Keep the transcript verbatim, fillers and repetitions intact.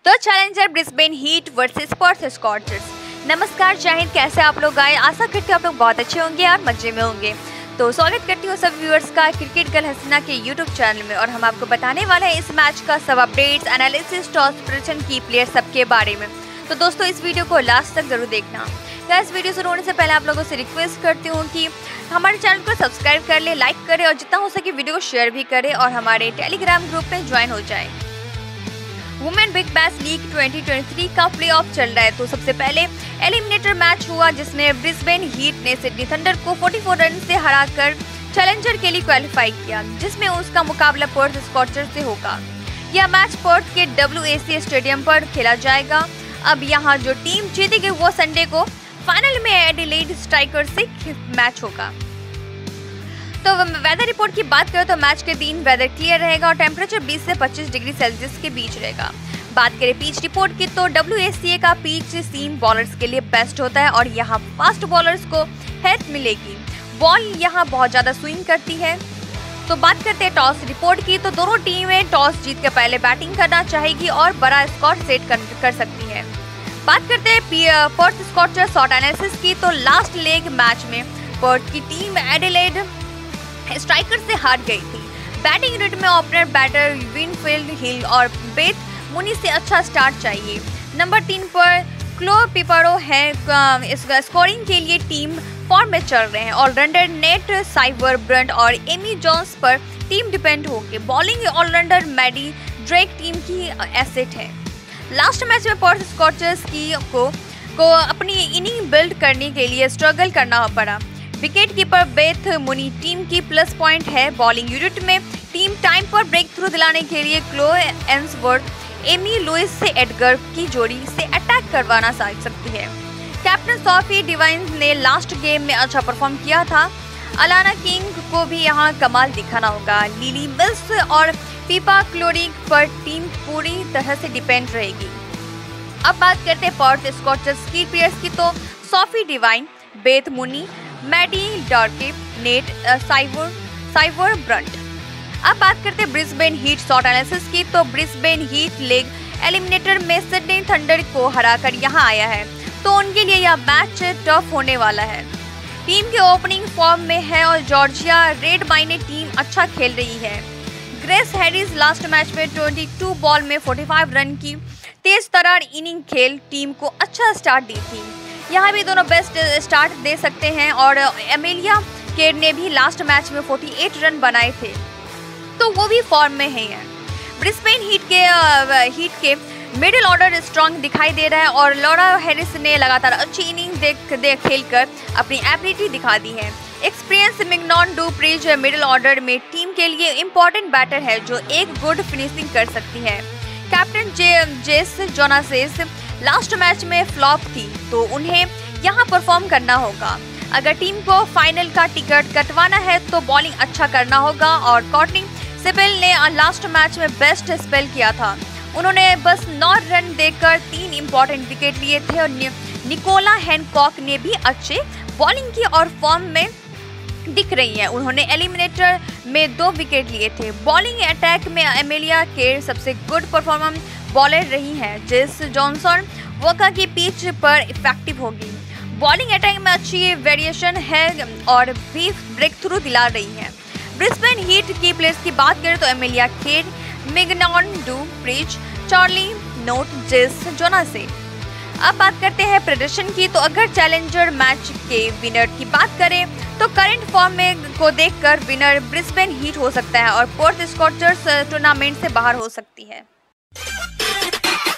तो challenger Brisbane Heat versus Perth Scorchers. नमस्कार, जय हिंद। कैसे आप लोग आए? आशा करती हूँ आप लोग बहुत अच्छे होंगे और मजे में होंगे। तो स्वागत करती हूँ सब व्यूअर्स का क्रिकेट गर्ल हसीना के यूट्यूब चैनल में। और हम आपको बताने वाले हैं इस मैच का सब updates, analysis, toss prediction, key player सबके बारे में। तो दोस्तों इस वीडियो को लास्ट तक जरूर देखना। क्या इस वीडियो शुरू होने से पहले आप लोगों से रिक्वेस्ट करती हूँ कि हमारे चैनल को सब्सक्राइब कर ले, लाइक करें और जितना हो सके वीडियो को शेयर भी करें और हमारे टेलीग्राम ग्रुप में ज्वाइन हो जाए। Women big bash league twenty twenty three का प्लेऑफ चल रहा है। तो सबसे पहले एलिमिनेटर मैच हुआ जिसमें ब्रिस्बेन हीट ने सिडनी थंडर को चौवालीस रन से हराकर चैलेंजर के लिए क्वालिफाई किया, जिसमें उसका मुकाबला पर्थ स्कॉचर्स से होगा। यह मैच पर्थ के डब्ल्यू ए सी स्टेडियम पर खेला जाएगा। अब यहाँ जो टीम जीतेगी वो संडे को फाइनल में एडिलेड स्ट्राइकर्स से मैच होगा। तो वेदर रिपोर्ट की बात करें तो मैच के दिन वेदर क्लियर रहेगा और टेम्परेचर बीस से पच्चीस डिग्री सेल्सियस के बीच रहेगा। बात करें पिच रिपोर्ट की तो डब्ल्यू ए सी ए का पिच सीम बॉलर्स के लिए बेस्ट होता है और यहाँ फास्ट बॉलर्स को हेल्प मिलेगी। बॉल यहाँ बहुत ज़्यादा स्विंग करती है। तो बात करते हैं टॉस रिपोर्ट की तो दोनों टीमें टॉस जीत के पहले बैटिंग करना चाहेगी और बड़ा स्कोर सेट कर, कर सकती है। बात करते हैं पर्थ स्कॉचर्स शॉट एनालिसिस की तो लास्ट लेग मैच में पर्थ की टीम एडिलेड स्ट्राइकर से हार गई थी। बैटिंग यूनिट में ओपनर बैटर विनफील्ड हिल और बेथ मुनी से अच्छा स्टार्ट चाहिए। नंबर तीन पर क्लो पिपरो है। इस स्कोरिंग के लिए टीम फॉर्म में चल रहे हैं। ऑलराउंडर नेट साइवर ब्रंट और एमी जॉन्स पर टीम डिपेंड होगी। Bowling all rounder Maddy Darke team की एसेट है। लास्ट मैच में पर्थ स्कॉचर्स की को, को अपनी इनिंग बिल्ड करने के लिए स्ट्रगल करना पड़ा। Wicket keeper Beth Mooney team की प्लस पॉइंट है। बॉलिंग यूनिट में टीम टाइम पर ब्रेक थ्रू दिलाने के लिए क्लो एंसवर्थ, एमी लुइस से एडगर की जोड़ी से अटैक करवाना सकती है। कैप्टन सोफी डिवाइन ने लास्ट गेम में अच्छा परफॉर्म किया था। अलाना किंग को भी यहाँ कमाल दिखाना होगा। लिली मिल्स और पीपा क्लोरिक पर टीम पूरी तरह से डिपेंड रहेगी। अब बात करते हैं पर्थ स्कॉचर्स की प्लेयर्स की तो Sophie Devine, Beth Mooney, Maddy Darke, Nat Sciver Sciver Brunt. अब बात करते हैं ब्रिस्बेन हीट शॉट एनालिसिस की तो ब्रिस्बेन हीट लेग एलिमिनेटर में सिडनी थंडर को हराकर यहां आया है, तो उनके लिए यह मैच टफ होने वाला है। टीम के ओपनिंग फॉर्म में है और जॉर्जिया रेड माइने टीम अच्छा खेल रही है। ग्रेस हैरिस लास्ट मैच में बाईस बॉल में पैंतालीस रन की तेज तरार इनिंग खेल टीम को अच्छा स्टार्ट दी थी। यहाँ भी दोनों बेस्ट स्टार्ट दे सकते हैं और एमेलिया केर ने भी लास्ट मैच में अड़तालीस रन बनाए थे, तो वो भी फॉर्म में है। ब्रिस्बेन हीट के हीट के मिडिल ऑर्डर स्ट्रांग दिखाई दे रहा है और लॉरा हैरिस ने लगातार अच्छी इनिंग देख देख खेलकर अपनी एबिलिटी दिखा दी है। Experience Mignon du Preez middle order में टीम के लिए इम्पोर्टेंट बैटर है जो एक गुड फिनिशिंग कर सकती है। कैप्टन जे जेस जोनासेस लास्ट मैच में फ्लॉप थी, तो उन्हें यहां परफॉर्म करना होगा। अगर टीम को फाइनल का टिकट कटवाना है तो बॉलिंग अच्छा करना होगा। और कॉर्टनी सिबेल ने लास्ट मैच में बेस्ट स्पेल किया था। उन्होंने बस नौ रन देकर तीन इंपॉर्टेंट विकेट लिए थे और नि, निकोला हैनकॉक ने भी अच्छे बॉलिंग की और फॉर्म में दिख रही है। उन्होंने एलिमिनेटर में दो विकेट लिए थे। बॉलिंग अटैक में एमेलिया केर सबसे गुड परफॉर्मेंस बॉलर रही हैं। जेस जॉनसन वोका की पिच पर इफेक्टिव होगी। बॉलिंग अटैक में अच्छी वेरिएशन है और भी ब्रेक थ्रू दिला रही है। ब्रिस्बेन हीट की प्लेयर्स की बात करें तो Amelia Kerr, Mignon du Preez, Charli Knott, Jess Jonassen. अब बात करते हैं प्रदर्शन की तो अगर चैलेंजर मैच के विनर की बात करें तो करंट फॉर्म में को देखकर विनर ब्रिस्बेन हीट हो सकता है और पर्थ स्कॉचर्स टूर्नामेंट से बाहर हो सकती है।